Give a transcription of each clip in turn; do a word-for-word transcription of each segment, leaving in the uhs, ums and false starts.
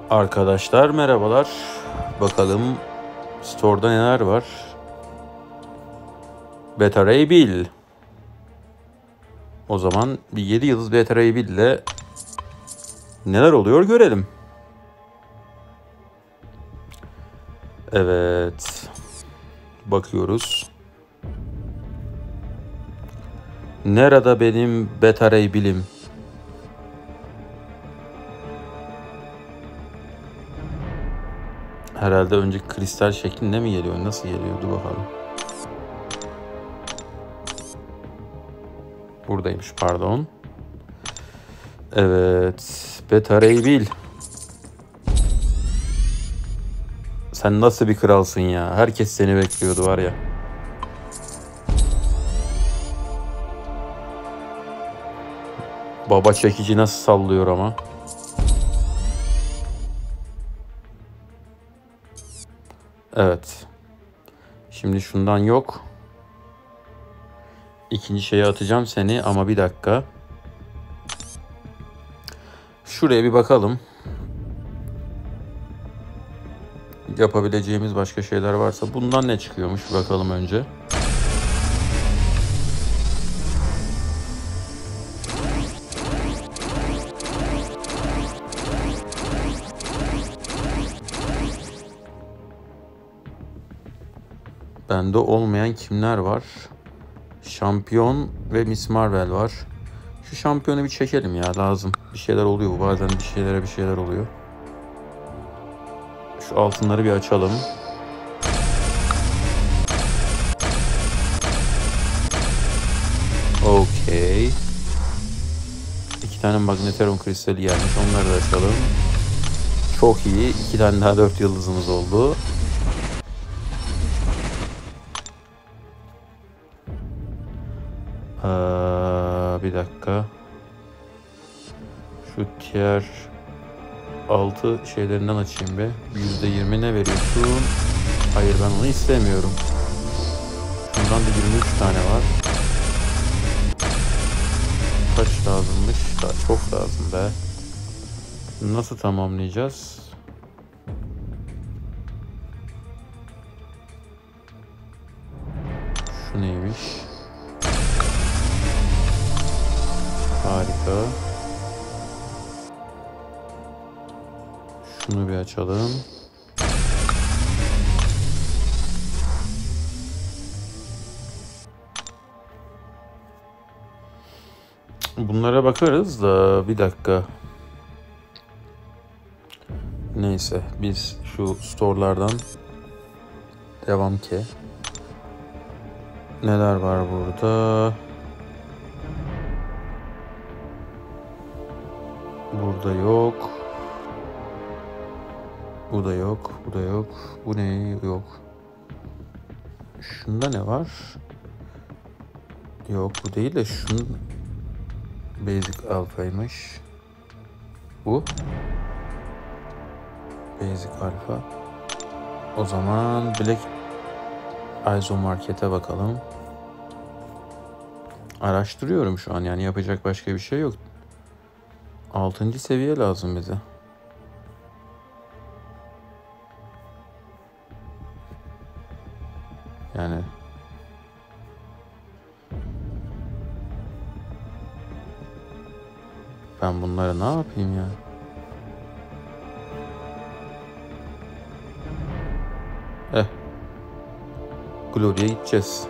Arkadaşlar merhabalar. Bakalım store'da neler var. Beta Ray Bill. O zaman bir yedi yıldız Beta Ray Bill ile neler oluyor görelim. Evet. Bakıyoruz. Nerede benim Beta Ray Bill'im? Herhalde önce kristal şeklinde mi geliyor? Nasıl geliyordu bakalım. Buradaymış, pardon. Evet. Beta Ray Bill. Sen nasıl bir kralsın ya? Herkes seni bekliyordu var ya. Baba çekici nasıl sallıyor ama. Evet. Şimdi şundan yok. İkinci şeye atacağım seni ama bir dakika. Şuraya bir bakalım. Yapabileceğimiz başka şeyler varsa bundan ne çıkıyormuş bakalım önce. Bende olmayan kimler var? Şampiyon ve Miss Marvel var. Şu şampiyonu bir çekelim ya, lazım. Bir şeyler oluyor bu. Bazen bir şeylere bir şeyler oluyor. Şu altınları bir açalım. Okey. İki tane magneteron kristali gelmiş. Onları da açalım. Çok iyi. İki tane daha dört yıldızımız oldu. Aa, bir dakika. Şu tier altı şeylerinden açayım be. yüzde yirmi ne veriyorsun? Hayır, ben onu istemiyorum. Bundan da yirmi üç tane var. Kaç lazımmış? Daha çok lazım be. Nasıl tamamlayacağız? Şu neymiş? Harika. Şunu bir açalım. Bunlara bakarız da bir dakika. Neyse, biz şu store'lardan devam ki. Neler var burada? Burada yok. Bu da yok. Bu da yok. Bu ne? Yok. Şunda ne var? Yok, bu değil de şunun Basic Alpha'ymış. Bu Basic Alpha. O zaman Black Iso Market'e bakalım. Araştırıyorum şu an, yani yapacak başka bir şey yok. Altıncı seviye lazım bize. Yani ben bunları ne yapayım ya? Eh. Gloria'ya gideceğiz.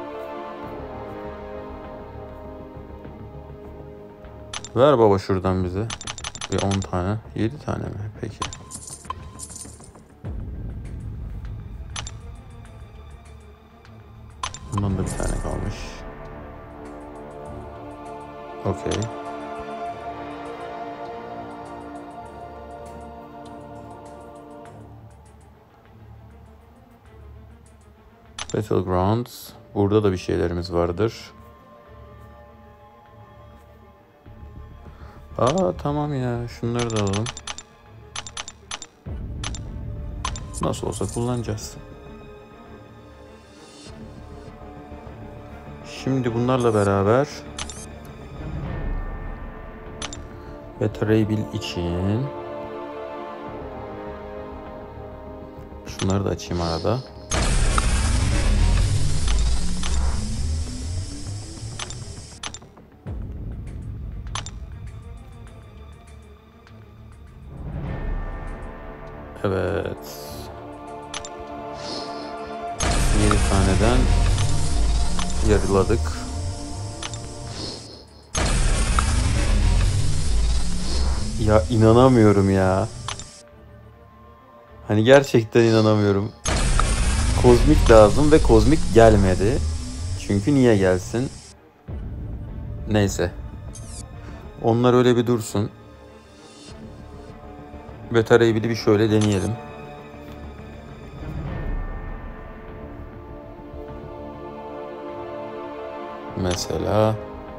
Ver baba şuradan bize. Bir on tane. yedi tane mi? Peki. Bundan da bir tane kalmış. Okey. Battlegrounds. Burada da bir şeylerimiz vardır. Aa tamam ya. Şunları da alalım. Nasıl olsa kullanacağız. Şimdi bunlarla beraber Beta Ray Bill için Şunları da açayım arada. Evet. yedi taneden yarıladık. Ya inanamıyorum ya. Hani gerçekten inanamıyorum. Kozmik lazım ve kozmik gelmedi. Çünkü niye gelsin? Neyse. Onlar öyle bir dursun. Vetera'yı bir şöyle deneyelim. Mesela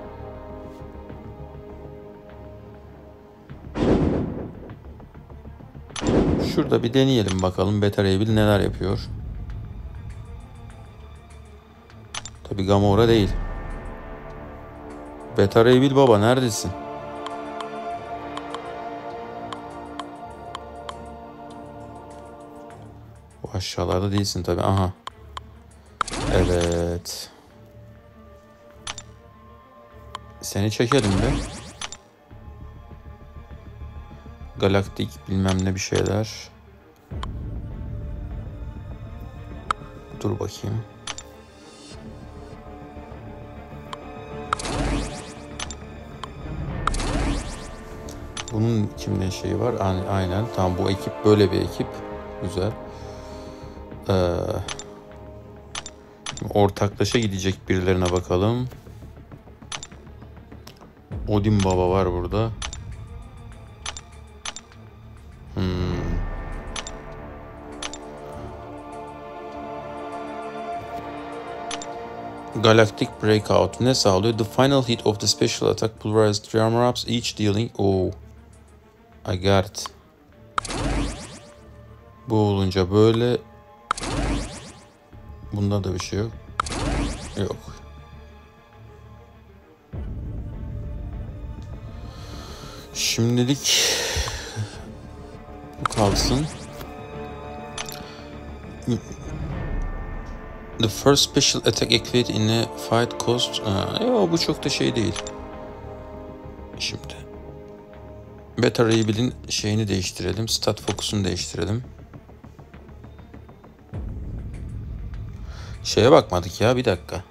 şurada bir deneyelim bakalım Betaraybil neler yapıyor. Tabii Gamora değil. Betaraybil baba neredesin? Bu aşağılarda değilsin tabii. Aha. Evet. Seni çekelim de. Galaktik bilmem ne bir şeyler. Dur bakayım. Bunun kimde şeyi var? Aynen. Tamam bu ekip böyle bir ekip. Güzel. Ee, ortaklaşa gidecek birilerine bakalım. Odin Baba var burada. Hmm. Galactic Breakout ne sağlıyor? The final hit of the special attack pulverized three armor ups each dealing... Oh. I got it. Bu olunca böyle. Bunda da bir şey yok. Yok. Şimdilik bu kalsın. The first special attack activated in a fight cost... Yok bu çok da şey değil. Şimdi. Betarabil'in şeyini değiştirelim. Stat fokusunu değiştirelim. Şeye bakmadık ya bir dakika.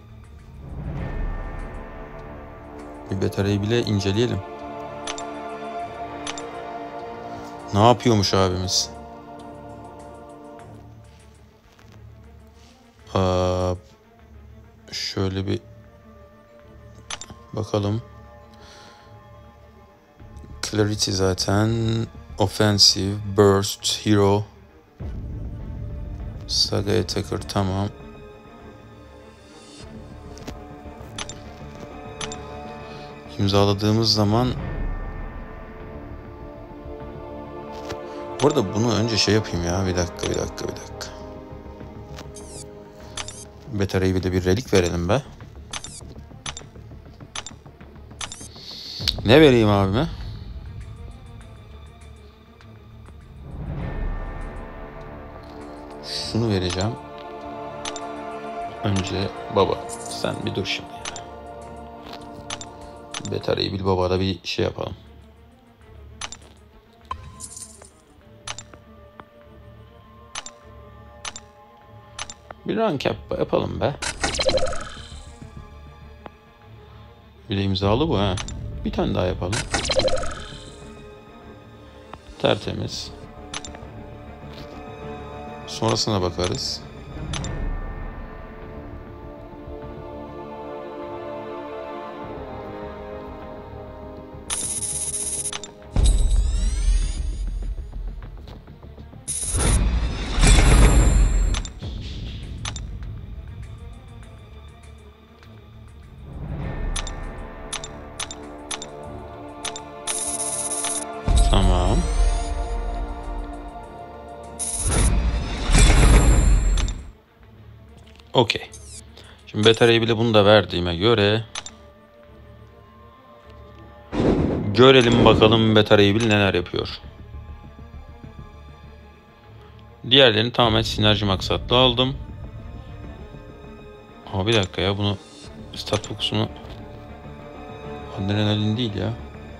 Bir Betarabil'i inceleyelim. Ne yapıyormuş abimiz? Aa, şöyle bir bakalım. Clarity zaten. Offensive, Burst, Hero. Saga Attacker tamam. İmzaladığımız zaman bu arada bunu önce şey yapayım ya. Bir dakika bir dakika bir dakika. Betarabil'e bir relik verelim be. Ne vereyim abime? Şunu vereceğim. Önce baba sen bir dur şimdi ya. Betarabil babada bir şey yapalım. Bir rank yap, yapalım be. Bir de imzalı bu ha. Bir tane daha yapalım. Tertemiz. Sonrasına bakarız. Tamam. Okey. Şimdi Betarabil'e bunu da verdiğime göre görelim bakalım Betarabil neler yapıyor. Diğerlerini tamamen sinerji maksatlı aldım. Ama bir dakika ya, bunu stat fokusunu adrenalin değil ya.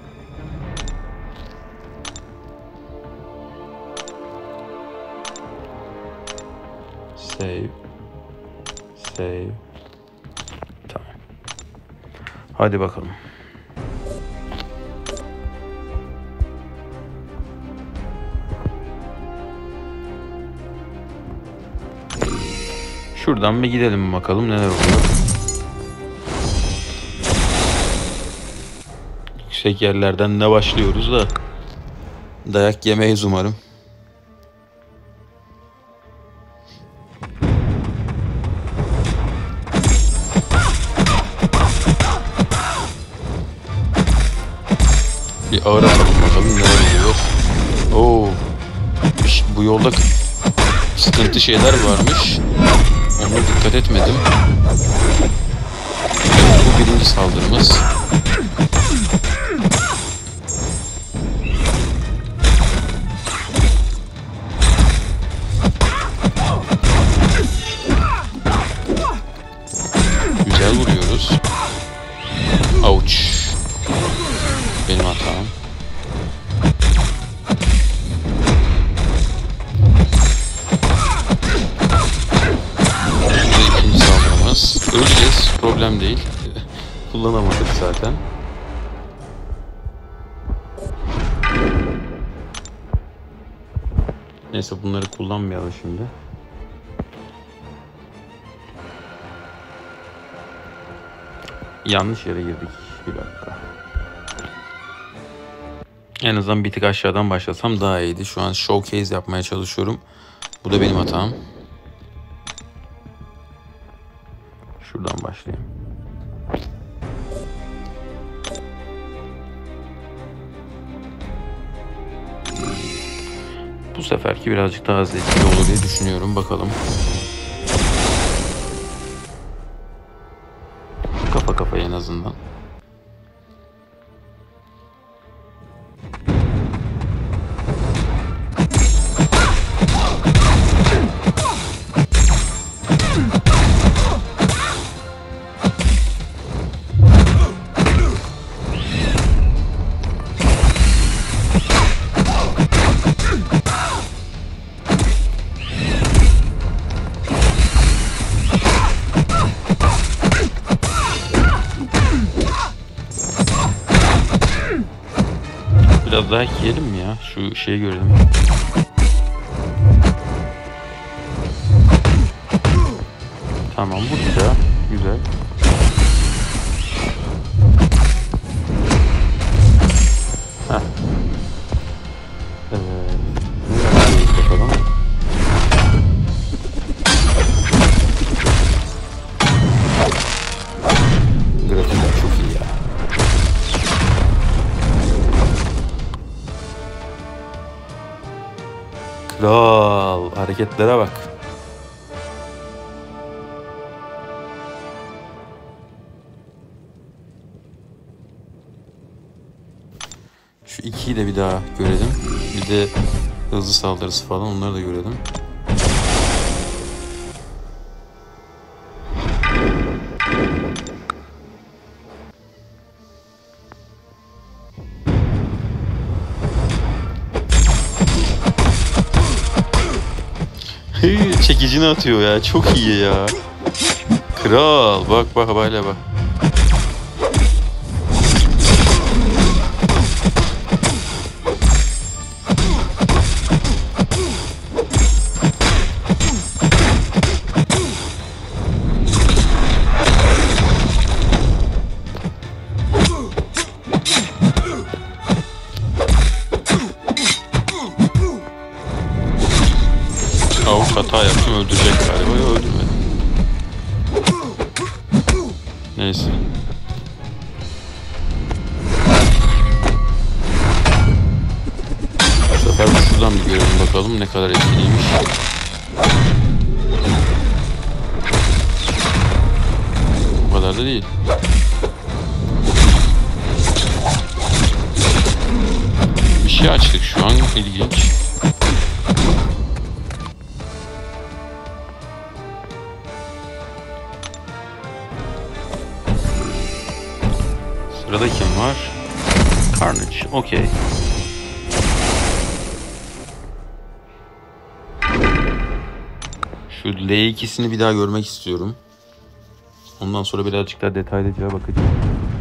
Save. Save. Tamam. Hadi bakalım. Şuradan bir gidelim bakalım neler oluyor. Yüksek yerlerden ne başlıyoruz da dayak yemeyiz umarım. Bir ağır atalım bakalım neler oluyor. Oo, bu yolda sıkıntı şeyler varmış. Ona dikkat etmedim. Bu birinci saldırımız. Güzel vuruyoruz. Ouch. Benim hatam. İkinci saldırımız. Öleceğiz. Problem değil. Kullanamadık zaten. Neyse bunları kullanmayalım şimdi. Yanlış yere girdik. Bir dakika. En azından bir tık aşağıdan başlasam daha iyiydi. Şu an showcase yapmaya çalışıyorum. Bu da benim hatam. Şuradan başlayayım. Bu seferki birazcık daha az etkili olur diye düşünüyorum. Bakalım. Kafa kafaya en azından. Biraz daha yiyelim mi ya? Şu şeyi görelim. Tamam, bu güzel. Güzel. Heh. Evet. Ne bakalım. Grafikler çok iyi ya. Kral, hareketlere bak. Şu ikiyi de bir daha görelim. Bir de hızlı saldırısı falan, onları da görelim. Çekicini atıyor ya. Çok iyi ya. Kral. Bak bak böyle bak. Avuk hata yaptım, öldürecek galiba. Ya öldürmedi. Neyse. Bu sefer şuradan bir görelim bakalım ne kadar etkiliymiş. O kadar da değil. Bir şey açtık şu an, ilginç. Okey. Şu L ikisini bir daha görmek istiyorum. Ondan sonra birazcık daha detaylıca bakacağım.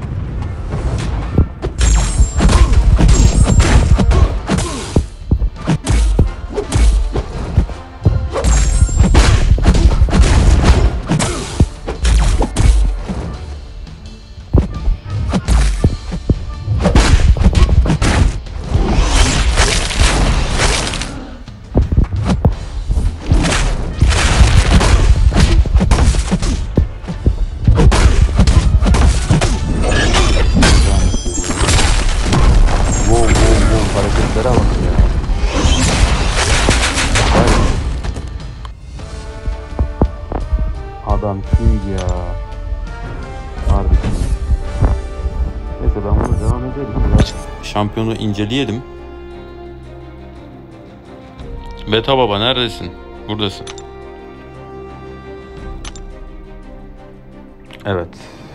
Adam kim ya? Harbi. Neyse ben bunu devam edelim. Biraz şampiyonu inceleyelim. Beta baba neredesin? Buradasın. Evet.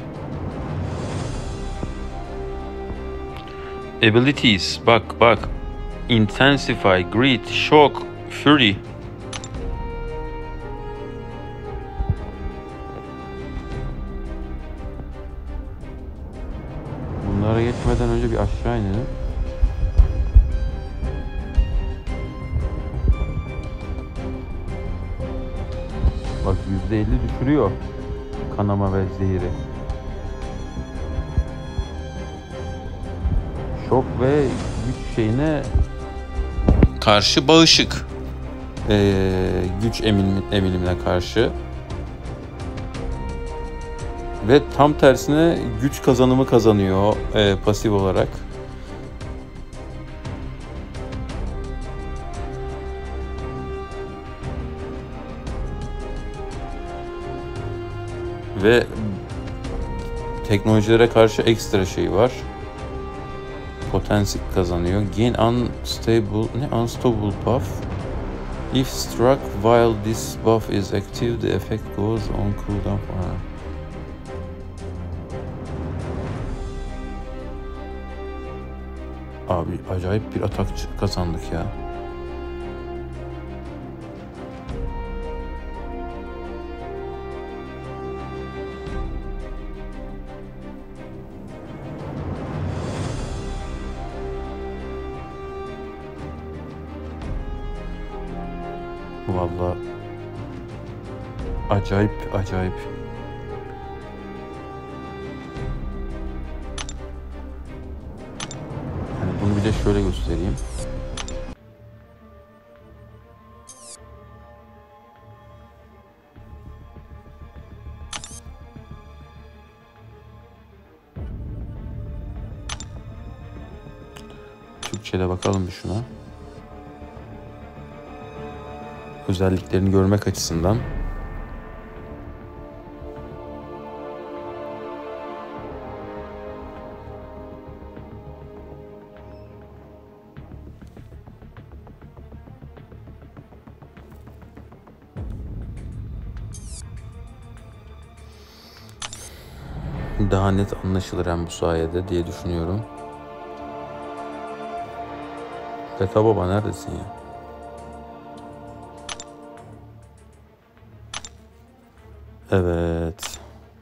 Abilities. Bak bak. Intensify, Greed, Shock, Fury. Bunlara geçmeden önce bir aşağı inelim. Bak yüzde elli düşürüyor kanama ve zehiri. Şok ve güç şeyine karşı bağışık. Ee, güç emilim, emilimine karşı. Ve tam tersine güç kazanımı kazanıyor e, pasif olarak. Ve teknolojilere karşı ekstra şey var. Potensik kazanıyor. Gain unstable, ne unstable buff. If struck while this buff is active, the effect goes on cooldown for her. Abi acayip bir atak kazandık ya. Vallahi acayip acayip. Yani bunu bir de şöyle göstereyim. Türkçe'de bakalım bir şuna. Özelliklerini görmek açısından. Daha net anlaşılır hem bu sayede diye düşünüyorum. Beta baba neredesin ya? Evet.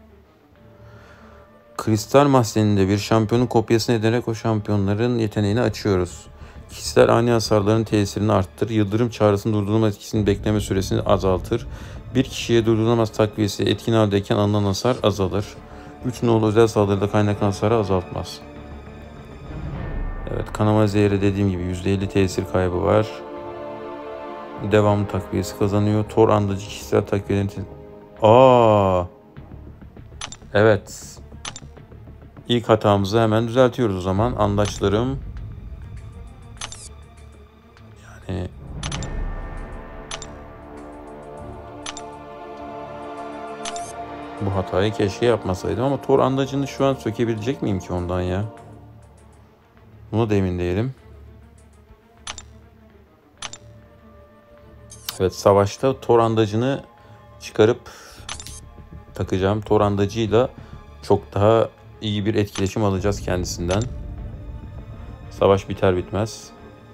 Kristal mahzeninde bir şampiyonun kopyasını ederek o şampiyonların yeteneğini açıyoruz. Kişisel ani hasarların tesirini arttırır. Yıldırım çağrısının durdurulamaz etkisinin bekleme süresini azaltır. Bir kişiye durdurulamaz takviyesi etkin haldeyken alınan hasar azalır. üç nolu özel saldırıda kaynaklanan hasarı azaltmaz. Evet, kanama zehri dediğim gibi yüzde elli tesir kaybı var. Devamlı takviyesi kazanıyor. Tor andacı kişisel takviyelerin... Aa. Evet. İlk hatamızı hemen düzeltiyoruz o zaman. Andaçlarım. Yani bu hatayı keşke yapmasaydım ama Tor andacını şu an sökebilecek miyim ki ondan ya? Buna da emin değilim. Evet, savaşta Tor andacını çıkarıp takacağım. Tor andacıyla çok daha iyi bir etkileşim alacağız kendisinden. Savaş biter bitmez.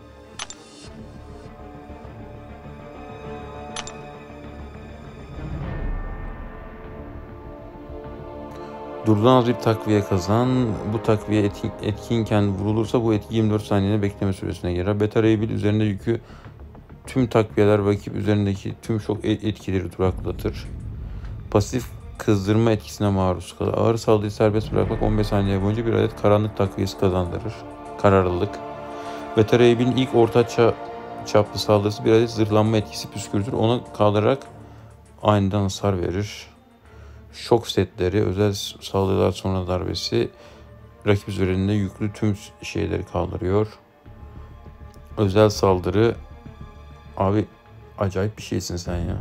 Durdurulamaz bir takviye kazan. Bu takviye etkin, etkinken vurulursa bu etki yirmi dört saniyede bekleme süresine girer. Beta Ray Bill üzerinde yükü tüm takviyeler rakip üzerindeki tüm şok etkileri duraklatır. Pasif kızdırma etkisine maruz kalır. Ağır saldırıyı serbest bırakmak on beş saniye boyunca bir adet karanlık takviyesi kazandırır. Kararlılık. Beta Ray Bill'in ilk orta ça çaplı saldırısı bir adet zırhlanma etkisi püskürtür. Ona kaldırarak aniden hasar verir. Şok setleri, özel saldırılar sonra darbesi rakip üzerinde yüklü tüm şeyleri kaldırıyor. Özel saldırı, abi acayip bir şeysin sen ya.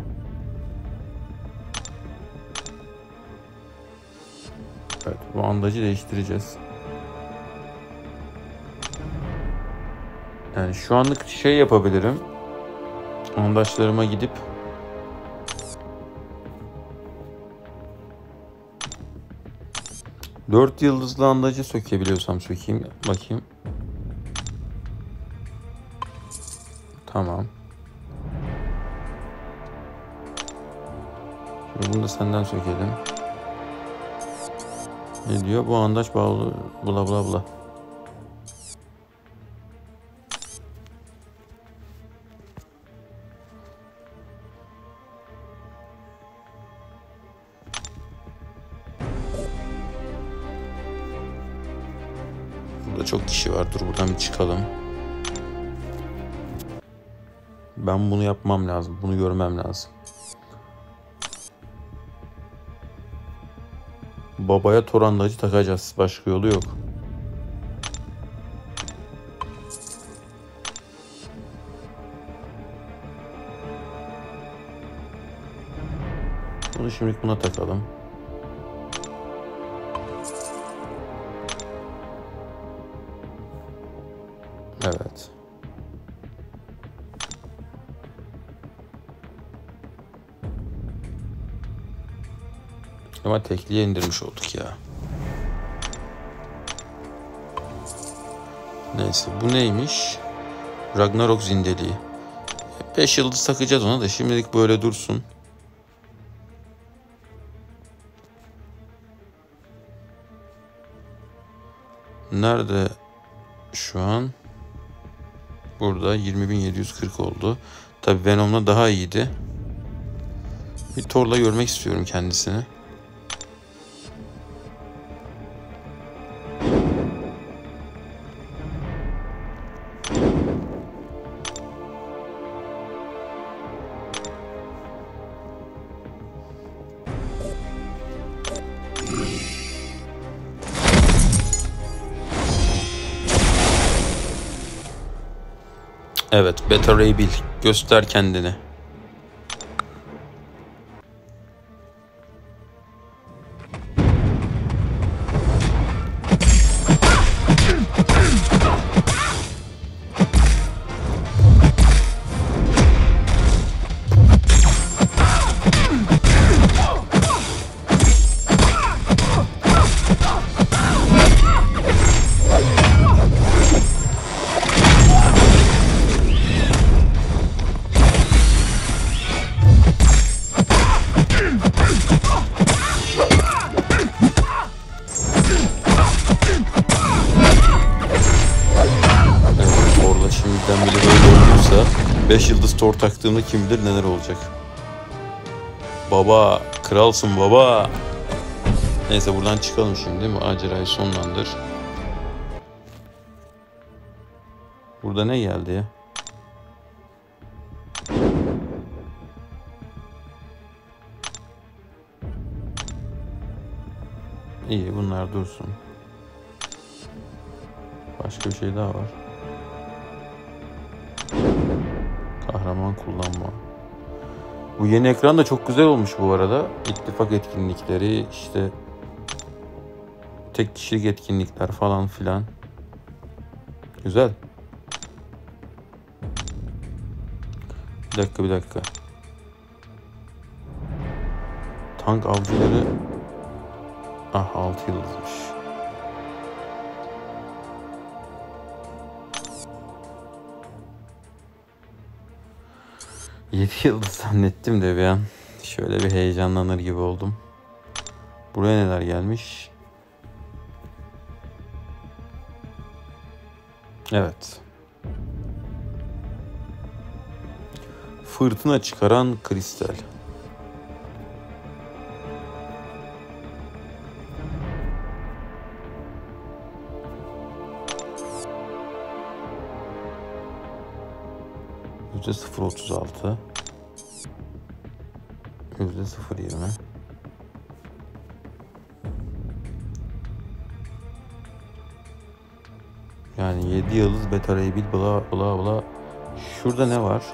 Evet, bu bandajı değiştireceğiz. Yani şu anlık şey yapabilirim. Bandaşlarıma gidip dört yıldızlı andacı sökebiliyorsam sökeyim. Bakayım. Tamam. Şimdi bunu da senden sökelim. Ne diyor? Bu andaç bağlı bla bla bla. Burada çok kişi var. Dur buradan bir çıkalım. Ben bunu yapmam lazım. Bunu görmem lazım. Babaya torandacı takacağız. Başka yolu yok. Bunu şimdi buna takalım. Evet. Ama tekliğe indirmiş olduk ya. Neyse, bu neymiş? Ragnarok zindeliği. beş yıldız takacağız ona da, şimdilik böyle dursun. Nerede şu an? Burada yirmi bin yedi yüz kırk oldu. Tabii Venom'la daha iyiydi. Bir Thor'la görmek istiyorum kendisini. Evet, Beta Ray Bill, göster kendini. beş yıldız Thor taktığımda kim bilir neler olacak. Baba, kralsın baba. Neyse, buradan çıkalım şimdi. Macerayı sonlandır. Burada ne geldi ya? İyi, bunlar dursun. Başka bir şey daha var. Kahraman kullanma. Bu yeni ekran da çok güzel olmuş bu arada. İttifak etkinlikleri, işte tek kişilik etkinlikler falan filan. Güzel. Bir dakika bir dakika. Tank avcıları. Ah, altı yıldızmış. yedi yıldız zannettim de bir an. Şöyle bir heyecanlanır gibi oldum. Buraya neler gelmiş? Evet. Fırtına çıkaran kristal. yüzde sıfır virgül otuz altı. yüzde sıfır virgül yirmi. Yani yedi yıldız beta ray bil bla bla bla. Şurada ne var?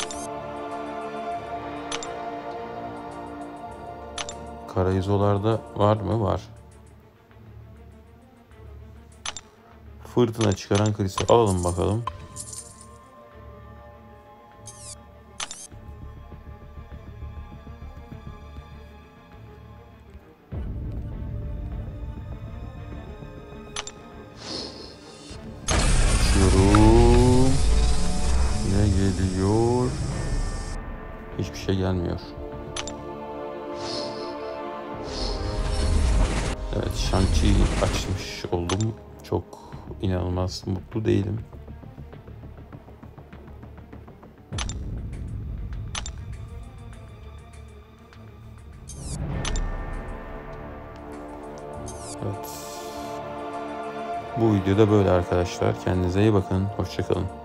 Karayizolarda var mı? Var. Fırtına çıkaran kristal. Alalım bakalım. Açıyorum. Ne geliyor? Hiçbir şey gelmiyor. Evet, Shang-Chi'yi açmış oldum. Çok inanılmaz mutlu değilim. Evet. Bu videoda böyle arkadaşlar. Kendinize iyi bakın. Hoşça kalın.